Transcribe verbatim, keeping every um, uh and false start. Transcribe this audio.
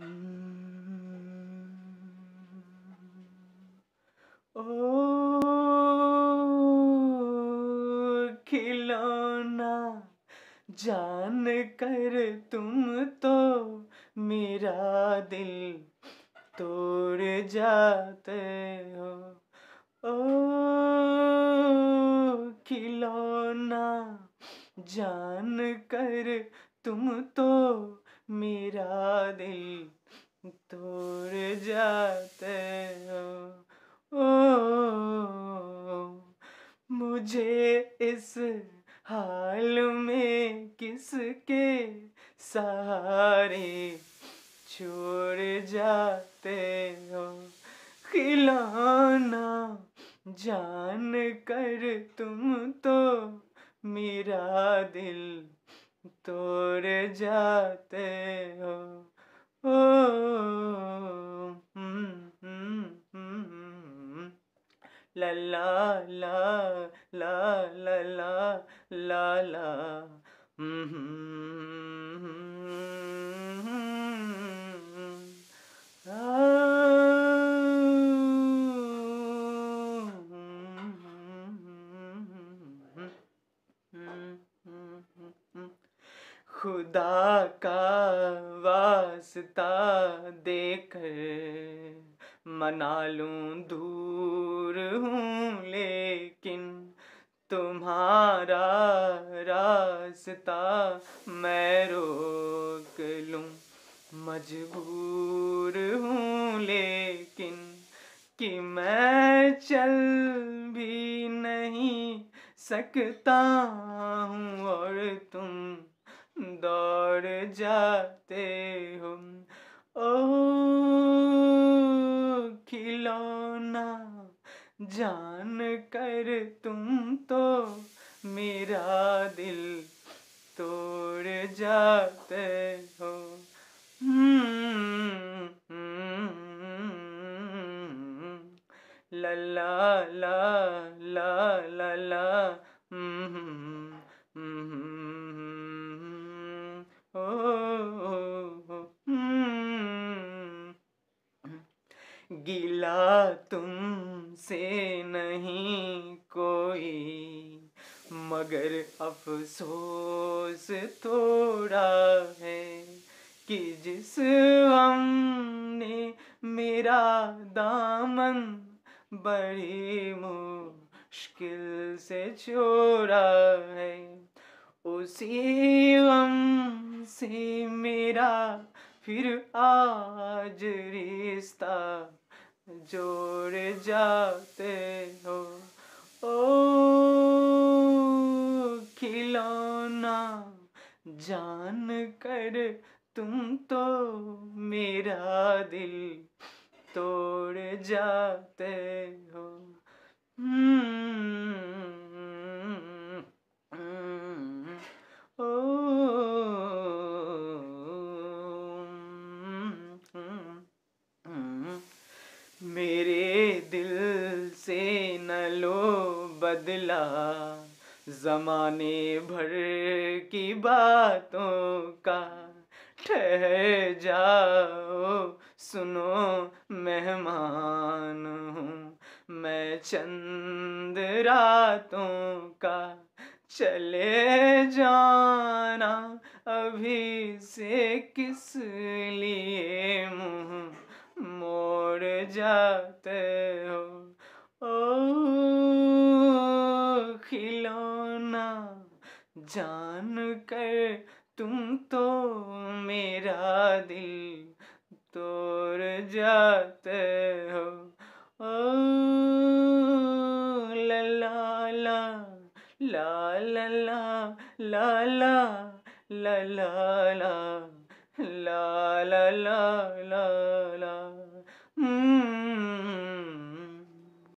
ओ खिलौना जान कर तुम तो मेरा दिल तोड़ जाते हो। ओ खिलौना जान कर तुम तो मेरा दिल तोड़ जाते हो। ओ मुझे इस हाल में किसके सहारे छोड़ जाते हो। खिलौना जान कर तुम तो मेरा दिल तोड़ जाते हो। ओ ला ला ला ला ला ला ला ला खुदा का वास्ता देकर मना लूं दूर हूँ, लेकिन तुम्हारा रास्ता मैं रोक लूं मजबूर हूँ, लेकिन कि मैं चल भी नहीं सकता हूँ और तुम दौड़ जाते हो। ओ खिलौना जान कर तुम तो मेरा दिल तोड़ जाते हो। ला ला ला ला ला ला ओ गिला तुमसे नहीं कोई, मगर अफसोस थोड़ा है कि जिस हमने मेरा दामन बड़ी मुश्किल से छोड़ा है, उसी गम से मेरा फिर आज रिश्ता जोड़ जाते हो। ओ खिलौना जान कर तुम तो मेरा दिल तोड़ जाते हो। ओ मेरे दिल से न लो बदला ज़माने भर की बातों का, ठहर जाओ सुनो मेहमान हूँ मैं चंद रातों का, चले जाना अभी से किस लिए मुँह मोड़ जाते हो। ओ खिलौना जान कर तुम तो मेरा दिल तोड़ जाते हो। ओ ला ला ला ला ला ला ला ला ला ला ला ला ला ला ला